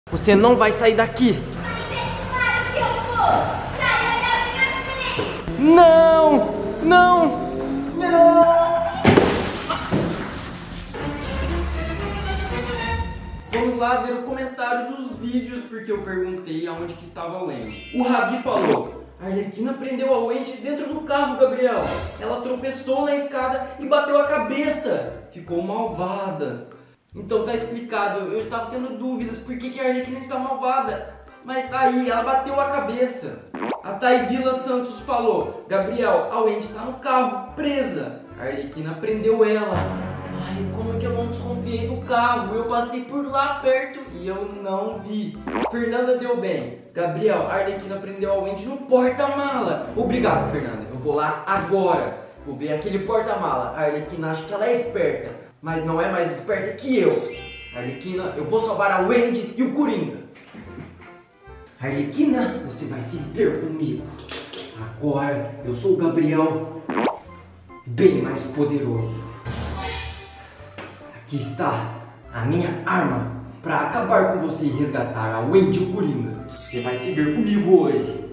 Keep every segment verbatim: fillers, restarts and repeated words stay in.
Você não vai sair daqui. Mas é claro que eu vou. Saia da minha frente. Não, não, não. Vamos lá ver o comentário dos vídeos, porque eu perguntei aonde que estava a Wendy. O Rabi falou: a Arlequina prendeu a Wendy dentro do carro, Gabriel. Ela tropeçou na escada e bateu a cabeça. Ficou malvada. Então tá explicado, eu estava tendo dúvidas por que, que a Arlequina está malvada. Mas tá aí, ela bateu a cabeça. A Thay Vila Santos falou: Gabriel, a Wendy está no carro, presa. A Arlequina prendeu ela. Ai, como é que eu não desconfiei do carro? Eu passei por lá perto e eu não vi. Fernanda deu bem. Gabriel, a Arlequina prendeu a Wendy no porta-mala. Obrigado, Fernanda. Eu vou lá agora. Vou ver aquele porta-mala. A Arlequina acha que ela é esperta, mas não é mais esperta que eu. Arlequina, eu vou salvar a Wendy e o Coringa. Arlequina, você vai se ver comigo. Agora eu sou o Gabriel, bem mais poderoso. Aqui está a minha arma para acabar com você e resgatar a Wendy e o Coringa. Você vai se ver comigo hoje.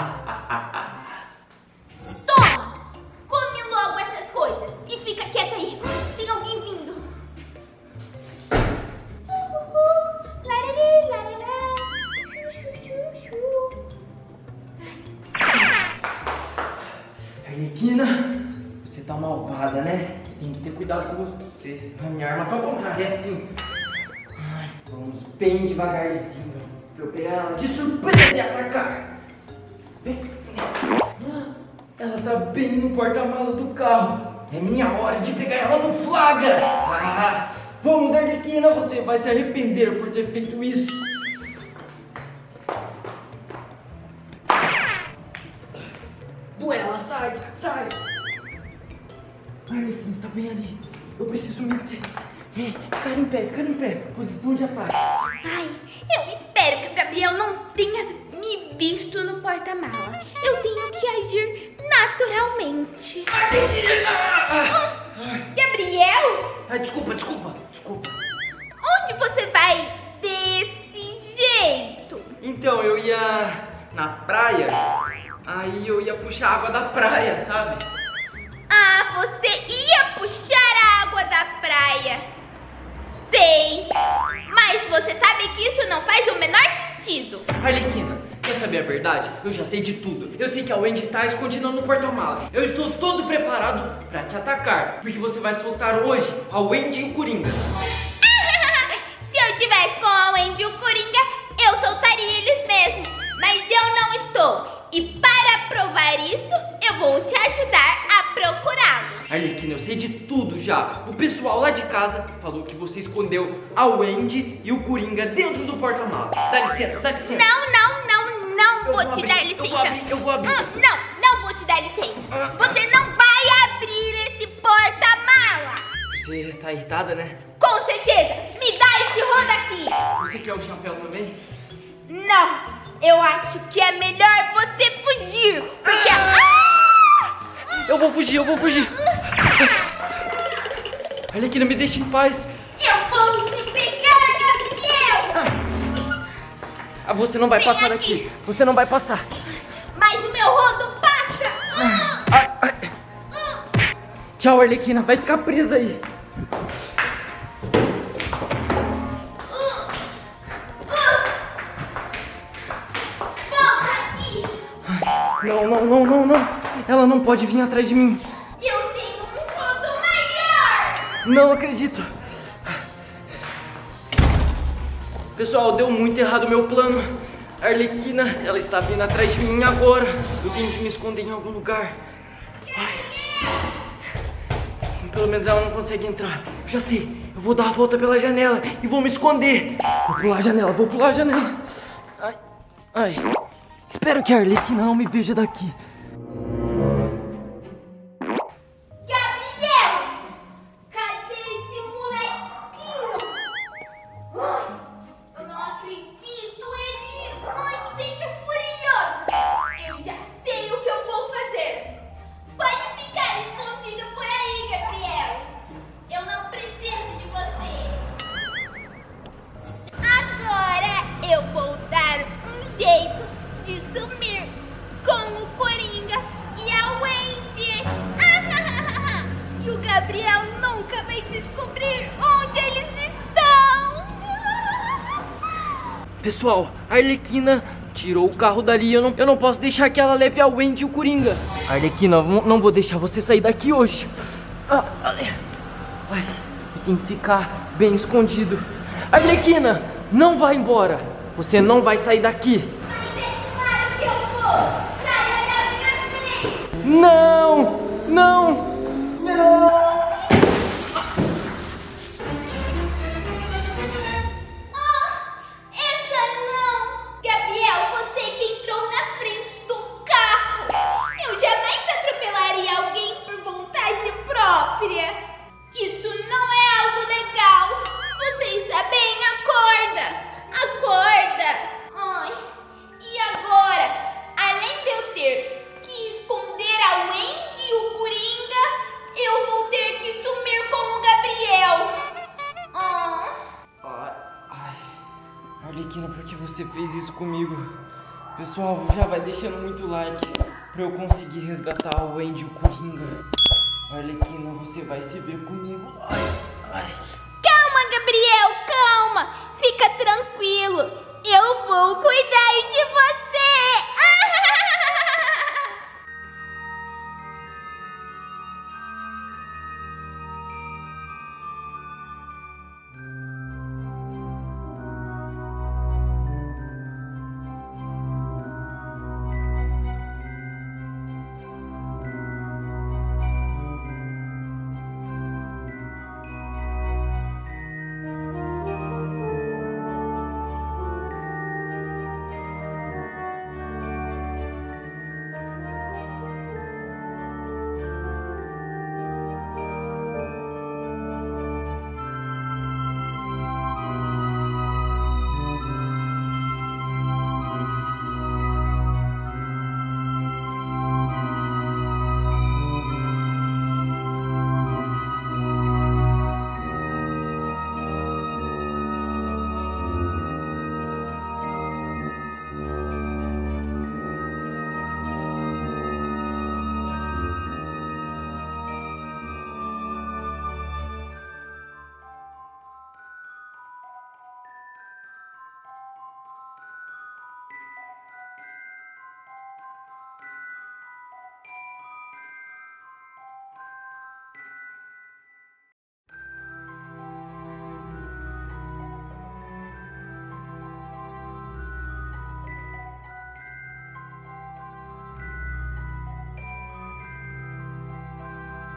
Toma! Come logo essas coisas e fica quieta aí. Tem alguém vindo. Larari, larará. Arlequina, você tá malvada, né? Tem que ter cuidado com você. A minha arma tá ao contrário, é assim. Ai, vamos bem devagarzinho pra eu pegar ela de surpresa e atacar. Vem. Ela tá bem no porta-malas do carro. É minha hora de pegar ela no flagra. Ah, vamos, Arlequina, você vai se arrepender por ter feito isso. Duela, sai, sai. Arlequina está bem ali. Eu preciso me ter. É, ficar em pé, ficar em pé. Posição de ataque. Ai, eu espero que o Gabriel não tenha me visto no porta-mala. Eu tenho que agir naturalmente. Arlequina! Ah, Gabriel? Ai, desculpa, desculpa, desculpa. Onde você vai desse jeito? Então, eu ia na praia. Aí eu ia puxar água da praia, sabe? Ah, você ia puxar a água da praia. Sei. Mas você sabe que isso não faz o menor sentido. Arlequina, quer saber a verdade? Eu já sei de tudo. Eu sei que a Wendy está escondida no porta-mala. Eu estou todo preparado para te atacar, porque você vai soltar hoje a Wendy e o Coringa. Se eu tivesse com a Wendy e o Coringa, eu soltaria eles mesmo. Mas eu não estou. E para provar isso, eu vou te ajudar a procurá-los. Arlequina, eu sei de tudo já. O pessoal lá de casa falou que você escondeu a Wendy e o Coringa dentro do porta-malas. Dá licença, dá licença. Não, não, não, não Eu vou, vou te abrir, dar eu licença. vou abrir, eu vou abrir. Ah, não, não vou te dar licença. Ah. Você não vai abrir esse porta-mala. Você tá irritada, né? Com certeza. Me dá esse rodo aqui. Você quer o chapéu também? Não, eu acho que é melhor você fugir. Porque... Ah! Eu vou fugir, eu vou fugir. Arlequina, me deixa em paz. Eu vou te pegar, Gabriel. Ah, você não vai Vem passar aqui. aqui. Você não vai passar. Mas o meu rodo passa. Ah! Ai, ai. Tchau, Arlequina. Vai ficar presa aí. Volta aqui. Não, não, não, não, não. Ela não pode vir atrás de mim. Eu tenho um rodo maior. Não acredito. Pessoal, deu muito errado o meu plano. A Arlequina, ela está vindo atrás de mim agora. Eu tenho que me esconder em algum lugar. Ai. Pelo menos ela não consegue entrar. Eu já sei. Eu vou dar a volta pela janela e vou me esconder. Vou pular a janela, vou pular a janela. Ai, ai. Espero que a Arlequina não me veja daqui. Gabriel! Cadê esse molequinho? Ai, eu não acredito, ele ai, me deixa furioso. Eu já sei o que eu vou fazer. Pode ficar escondido por aí, Gabriel. Eu não preciso de você. Agora Pessoal, a Arlequina tirou o carro dali. Eu não, eu não posso deixar que ela leve a Wendy e o Coringa. Arlequina, não vou deixar você sair daqui hoje. Ah, ai, tem que ficar bem escondido. Arlequina, não vai embora. Você não vai sair daqui. Mas é claro que eu vou. Saia da minha frente. Não, não, não. Isso não é algo legal. Você está bem? Acorda. Acorda. Ai. E agora? Além de eu ter que esconder a Wendy e o Coringa, eu vou ter que sumir com o Gabriel. Ah. Ai, ai. Arlequina, por que você fez isso comigo? Pessoal, já vai deixando muito like pra eu conseguir resgatar a Wendy e o Coringa. Arlequina, você vai se ver comigo. Ai, ai. Calma, Gabriel.